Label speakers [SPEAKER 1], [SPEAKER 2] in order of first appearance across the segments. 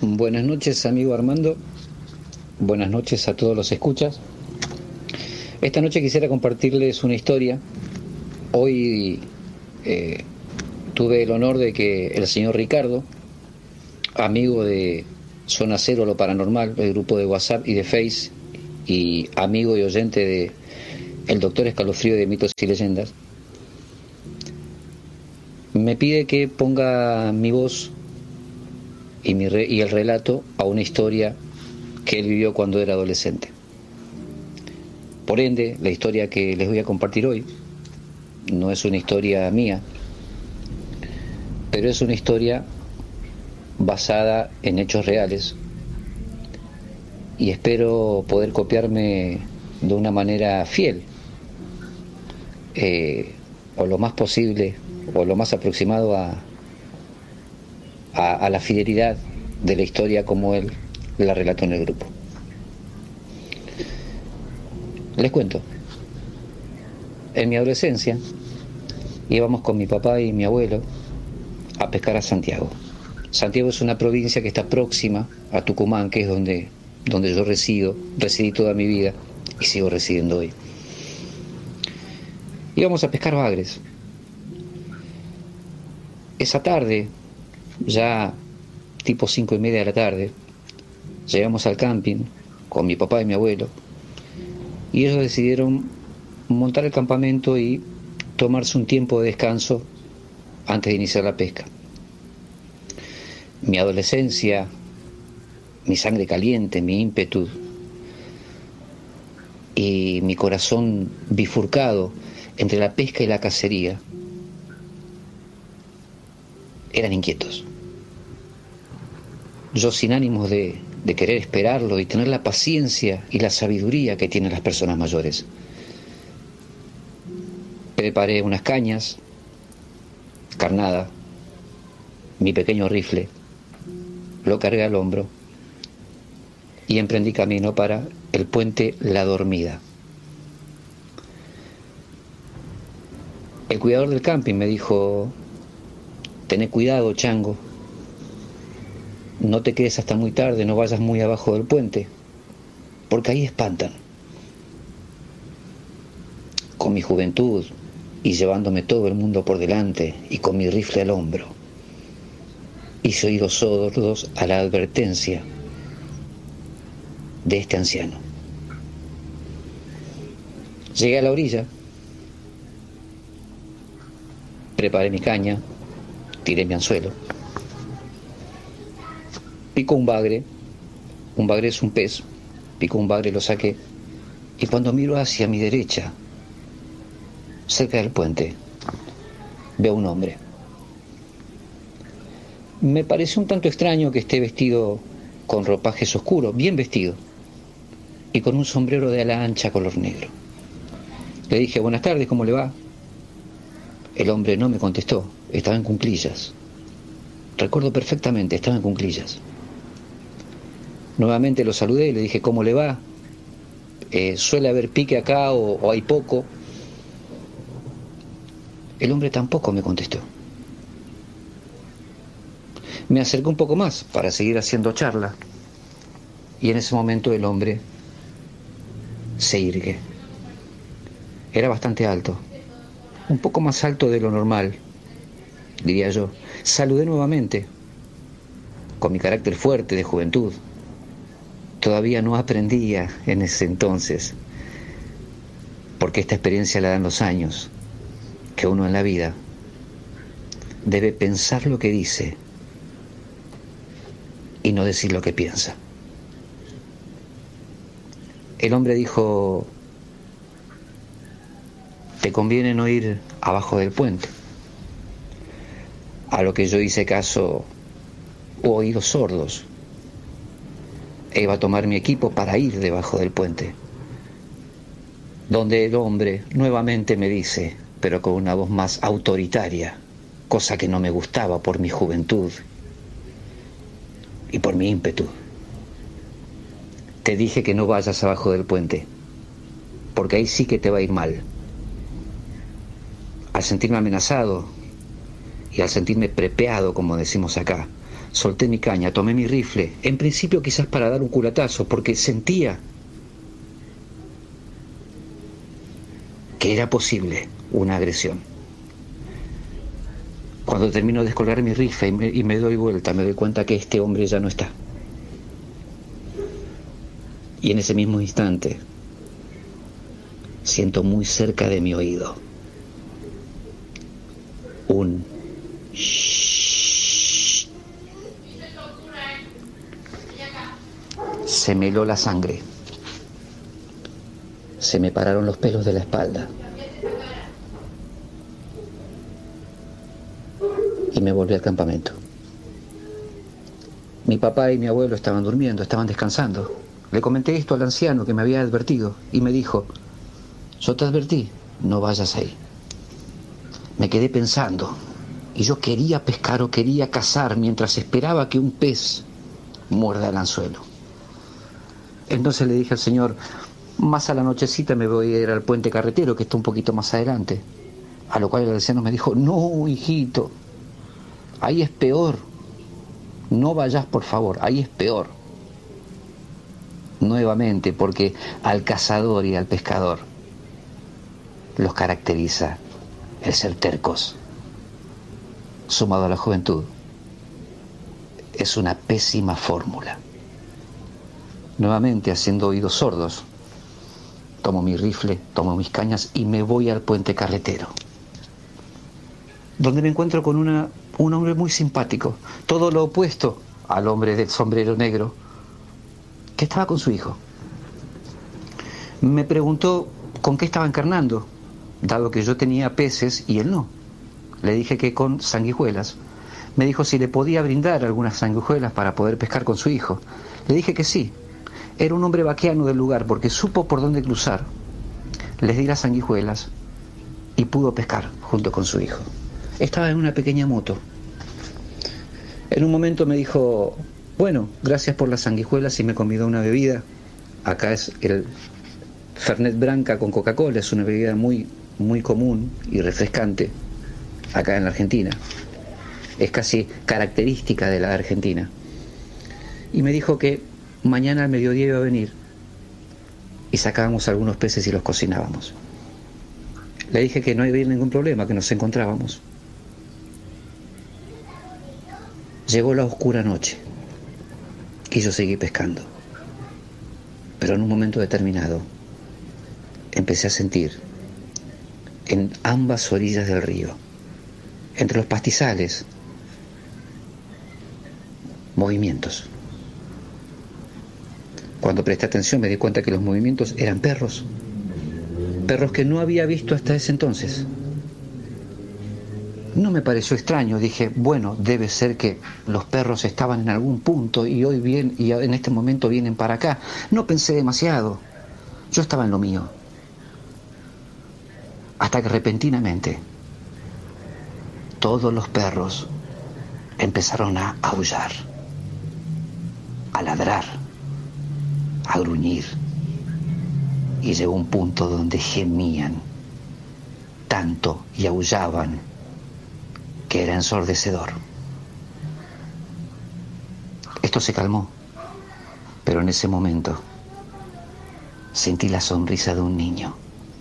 [SPEAKER 1] Buenas noches, amigo Armando. Buenas noches a todos los escuchas. Esta noche quisiera compartirles una historia. Hoy tuve el honor de que el señor Ricardo, amigo de Zona Cero Lo Paranormal, el grupo de WhatsApp y de Face, y amigo y oyente de el Doctor Escalofrío de Mitos y Leyendas, me pide que ponga mi voz y el relato a una historia que él vivió cuando era adolescente. Por ende, la historia que les voy a compartir hoy no es una historia mía, pero es una historia basada en hechos reales, y espero poder copiarme de una manera fiel, o lo más posible, o lo más aproximado a la fidelidad de la historia como él la relató en el grupo. Les cuento. En mi adolescencia íbamos con mi papá y mi abuelo a pescar a Santiago. Santiago es una provincia que está próxima a Tucumán, que es donde yo residí toda mi vida y sigo residiendo hoy. Íbamos a pescar bagres. Esa tarde, ya tipo 5:30 de la tarde, llegamos al camping con mi papá y mi abuelo, y ellos decidieron montar el campamento y tomarse un tiempo de descanso antes de iniciar la pesca. Mi adolescencia, mi sangre caliente, mi ímpetu y mi corazón bifurcado entre la pesca y la cacería eran inquietos. Yo, sin ánimos de querer esperarlo y tener la paciencia y la sabiduría que tienen las personas mayores, preparé unas cañas, carnada, mi pequeño rifle, lo cargué al hombro y emprendí camino para el puente La Dormida. El cuidador del camping me dijo: tené cuidado, chango, no te quedes hasta muy tarde, no vayas muy abajo del puente, porque ahí espantan. Con mi juventud y llevándome todo el mundo por delante y con mi rifle al hombro, hice oídos sordos a la advertencia de este anciano. Llegué a la orilla, preparé mi caña, tiré mi anzuelo, picó un bagre es un pez, picó un bagre, lo saqué, y cuando miro hacia mi derecha, cerca del puente, veo un hombre. Me pareció un tanto extraño que esté vestido con ropajes oscuros, bien vestido, y con un sombrero de ala ancha color negro. Le dije: buenas tardes, ¿cómo le va? El hombre no me contestó, estaba en cuclillas. Recuerdo perfectamente, estaba en cuclillas. Nuevamente lo saludé y le dije: ¿cómo le va? ¿Suele haber pique acá o hay poco? El hombre tampoco me contestó. Me acerqué un poco más para seguir haciendo charla, y en ese momento el hombre se irgue. Era bastante alto, un poco más alto de lo normal, diría yo. Saludé nuevamente, con mi carácter fuerte de juventud. Todavía no aprendía en ese entonces, porque esta experiencia la dan los años, que uno en la vida debe pensar lo que dice y no decir lo que piensa. El hombre dijo: te conviene no ir abajo del puente. A lo que yo hice caso, o oídos sordos, e iba a tomar mi equipo para ir debajo del puente, donde el hombre nuevamente me dice, pero con una voz más autoritaria, cosa que no me gustaba por mi juventud y por mi ímpetu: te dije que no vayas abajo del puente, porque ahí sí que te va a ir mal. Al sentirme amenazado y al sentirme prepeado, como decimos acá, Solté mi caña, tomé mi rifle, en principio quizás para dar un culatazo, porque sentía que era posible una agresión. Cuando termino de descolgar mi rifle y me doy vuelta, me doy cuenta que este hombre ya no está. Y en ese mismo instante siento muy cerca de mi oído un shhh. Se me heló la sangre. Se me pararon los pelos de la espalda. Y me volví al campamento. Mi papá y mi abuelo estaban durmiendo, estaban descansando. Le comenté esto al anciano que me había advertido y me dijo: yo te advertí, no vayas ahí. Me quedé pensando y yo quería pescar o quería cazar mientras esperaba que un pez muerda el anzuelo. Entonces le dije al señor: más a la nochecita me voy a ir al puente carretero que está un poquito más adelante. A lo cual el anciano me dijo: no, hijito, ahí es peor. No vayas, por favor, ahí es peor. Nuevamente, porque al cazador y al pescador los caracteriza el ser tercos. Sumado a la juventud, es una pésima fórmula. Nuevamente, haciendo oídos sordos, tomo mi rifle, tomo mis cañas y me voy al puente carretero, donde me encuentro con un hombre muy simpático, todo lo opuesto al hombre del sombrero negro, que estaba con su hijo. Me preguntó con qué estaba encarnando, dado que yo tenía peces y él no. Le dije que con sanguijuelas. Me dijo si le podía brindar algunas sanguijuelas para poder pescar con su hijo. Le dije que sí. Era un hombre vaqueano del lugar porque supo por dónde cruzar. Les di las sanguijuelas y pudo pescar junto con su hijo. Estaba en una pequeña moto. En un momento me dijo: bueno, gracias por las sanguijuelas, y me convidó una bebida. Acá es el Fernet Branca con Coca-Cola, es una bebida muy, muy común y refrescante acá en la Argentina. Es casi característica de la Argentina. Y me dijo que mañana al mediodía iba a venir y sacábamos algunos peces y los cocinábamos. Le dije que no había ningún problema, que nos encontrábamos. Llegó la oscura noche y yo seguí pescando. Pero en un momento determinado empecé a sentir en ambas orillas del río, entre los pastizales, movimientos. Cuando presté atención me di cuenta que los movimientos eran perros. Perros que no había visto hasta ese entonces. No me pareció extraño, dije, bueno, debe ser que los perros estaban en algún punto y hoy bien, y en este momento vienen para acá. No pensé demasiado, yo estaba en lo mío. Hasta que repentinamente todos los perros empezaron a aullar, a ladrar, a gruñir, y llegó un punto donde gemían tanto y aullaban que era ensordecedor. Esto se calmó, pero en ese momento sentí la sonrisa de un niño.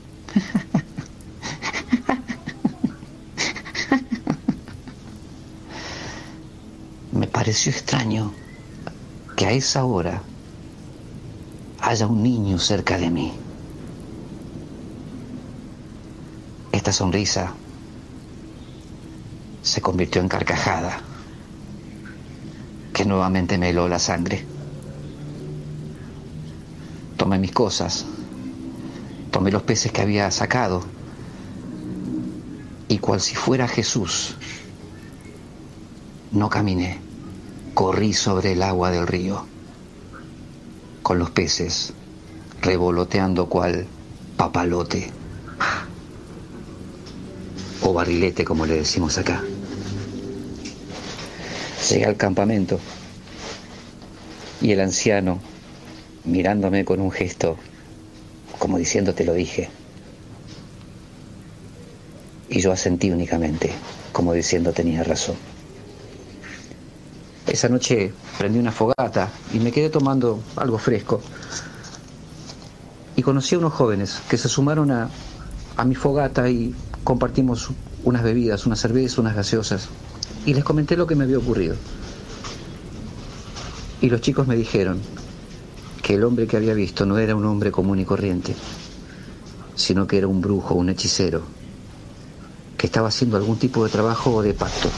[SPEAKER 1] Me pareció extraño que a esa hora haya un niño cerca de mí. Esta sonrisa se convirtió en carcajada, que nuevamente me heló la sangre. Tomé mis cosas, tomé los peces que había sacado, y cual si fuera Jesús, no caminé, corrí sobre el agua del río, con los peces revoloteando cual papalote, o barrilete como le decimos acá. Llegué al campamento y el anciano, mirándome con un gesto como diciendo te lo dije, y yo asentí únicamente como diciendo tenía razón. Esa noche prendí una fogata y me quedé tomando algo fresco. Y conocí a unos jóvenes que se sumaron a mi fogata y compartimos unas bebidas, unas cervezas, unas gaseosas. Y les comenté lo que me había ocurrido. Y los chicos me dijeron que el hombre que había visto no era un hombre común y corriente, sino que era un brujo, un hechicero, que estaba haciendo algún tipo de trabajo o de pacto.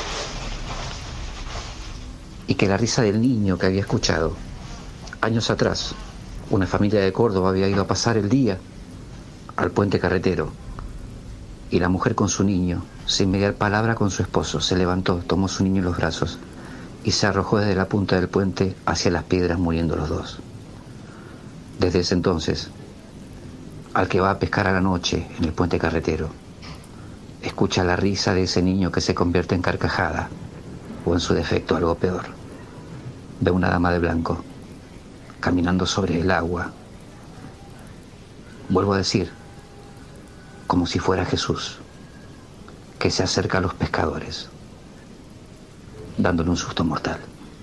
[SPEAKER 1] Y que la risa del niño que había escuchado años atrás, una familia de Córdoba había ido a pasar el día al puente carretero, y la mujer con su niño, sin mediar palabra con su esposo, se levantó, tomó su niño en los brazos y se arrojó desde la punta del puente hacia las piedras, muriendo los dos. Desde ese entonces, al que va a pescar a la noche en el puente carretero, escucha la risa de ese niño que se convierte en carcajada, o en su defecto algo peor. Ve una dama de blanco caminando sobre el agua. Vuelvo a decir, como si fuera Jesús, que se acerca a los pescadores, dándole un susto mortal.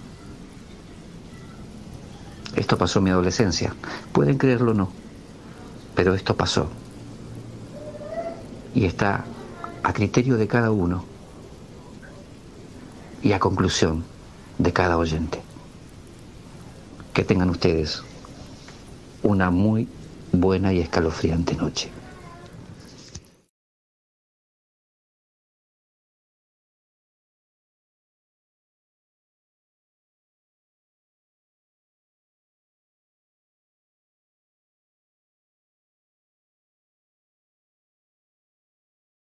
[SPEAKER 1] Esto pasó en mi adolescencia. Pueden creerlo o no, pero esto pasó. Y está a criterio de cada uno y a conclusión de cada oyente. Que tengan ustedes una muy buena y escalofriante noche.